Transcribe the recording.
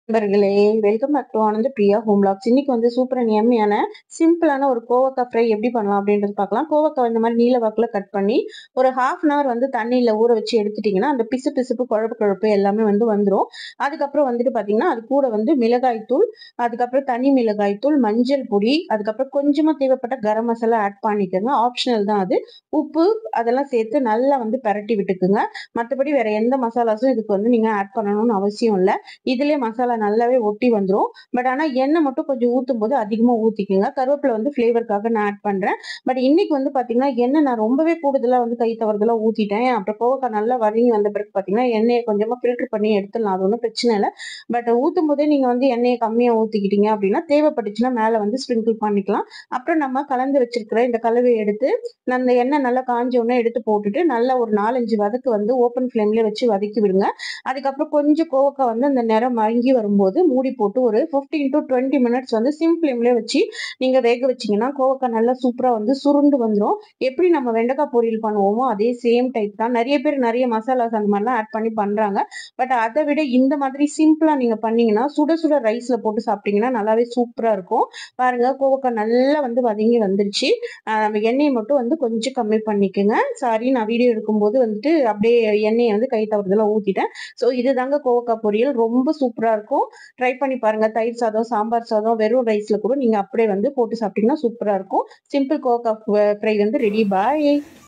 நண்பர்களே, welcome back two ஆனந்த Priya home vlogs. இன்னைக்கு வந்து சூப்பர் அண்ட் யம்மியான சிம்பிளான ஒரு கோவக்காய் ஃப்ரை எப்படி பண்ணலாம் அப்படின்றது பார்க்கலாம். கோவக்காய் இந்த மாதிரி நீல வாக்குல கட் பண்ணி ஒரு 1/2 அன் ஹவர் வந்து தண்ணியில ஊற வச்சு எடுத்துட்டீங்கன்னா அந்த பிசு பிசுப்பு குழப்பு குழப்பு எல்லாமே வந்து வந்துடும். அதுக்கப்புறம் வந்துட்டு பார்த்தீங்கன்னா அது கூட வந்து மிளகாய் தூள், அதுக்கப்புறம் தனி மிளகாய் தூள், மஞ்சள் பொடி, அதுக்கப்புறம் கொஞ்சமா தேவைப்பட்ட கரம் மசாலா ஆட் பண்ணிக்கோங்க. ஆப்ஷனல் தான் அது. உப்பு அதெல்லாம் சேர்த்து நல்லா வந்து பிரட்டி விட்டுக்குங்க. மற்றபடி வேற எந்த மசாலாஸும் இதுக்கு வந்து நீங்க ஆட் பண்ணணும்னு அவசியம் இல்லை. இதுலயே மசாலா நல்லாவே ஒட்டி வந்துரும். பட் ஆனா எண்ணெய் மட்டும் கொஞ்சம் ஊத்தும் போது அதிகமா ஊத்திக்கங்க. கருவேப்பிலை வந்து ஃப்ளேவருக்காக நான் ஆட் பண்றேன். பட் இன்னைக்கு வந்து பாத்தீங்கன்னா எண்ணெய் நான் ரொம்பவே கூடுதலா வந்து கை தவறுதலா ஊத்திட்டேன். அப்புறம் கோவக்காய் நல்லா வதங்கி வந்த பிறகு பாத்தீங்கன்னா எண்ணெயை கொஞ்சமா ஃபில்டர் பண்ணி எடுத்துடலாம். அது ஒன்றும் பிரச்சனை இல்லை. பட் ஊத்தும் போதே நீங்க வந்து எண்ணெயை கம்மியா ஊத்திக்கிட்டீங்க அப்படின்னா தேவைப்பட்டுச்சுன்னா மேல வந்து ஸ்ப்ரிங்கிள் பண்ணிக்கலாம். அப்புறம் நம்ம கலந்து வச்சிருக்கிற இந்த கலவையை எடுத்து அந்த எண்ணெய் நல்லா காஞ்ச உடனே எடுத்து போட்டுட்டு நல்லா ஒரு 4-5 வதக்கு வந்து ஓப்பன் ஃப்ளேம்ல வச்சு வதக்கி விடுங்க. அதுக்கப்புறம் கொஞ்சம் கோவக்காய் வந்து அந்த நிறம் மங்கி வரும்போது மூடி போட்டு ஒரு 15 to 20 மினிட்ஸ் வந்து சிம் ஃப்ளேம்லயே வச்சு நீங்க வேக வச்சீங்கன்னா கோவக்காய் நல்லா சூப்பரா வந்து சுருண்டு வந்துடும். எப்படி நம்ம வெண்டைக்காய் பொரியல் பண்ணுவோமோ அதே சேம் டைப் தான். நிறைய பேர் நிறைய மசாலாஸ் அந்த மாதிரிலாம் ஆட் பண்ணி பண்றாங்க. பட் அதை விட இந்த மாதிரி சிம்பிளா நீங்க பண்ணீங்கன்னா சுட சுட ரைஸ்ல போட்டு சாப்பிட்டீங்கன்னா நல்லாவே சூப்பரா இருக்கும். பாருங்க கோவக்காய் நல்லா வந்து வதங்கி வந்துருச்சு. எண்ணெயை மட்டும் வந்து கொஞ்சம் கம்மி பண்ணிக்கோங்க. சாரி, நான் வீடியோ எடுக்கும்போது வந்துட்டு அப்படியே எண்ணெயை வந்து கை தவறுதலா ஊத்திட்டேன். ஸோ இதுதாங்க கோவக்காய் பொரியல். ரொம்ப சூப்பரா இருக்கும். ட்ரை பண்ணி பாருங்க. தயிர் சாதம், சாம்பார் சாதம், வெறும் ரைஸ்ல கூட நீங்க அப்படியே வந்து போட்டு சாப்பிட்டீங்கன்னா சூப்பரா இருக்கும். சிம்பிள் கோவக்காய் ஃப்ரை வந்து ரெடி. பாய்.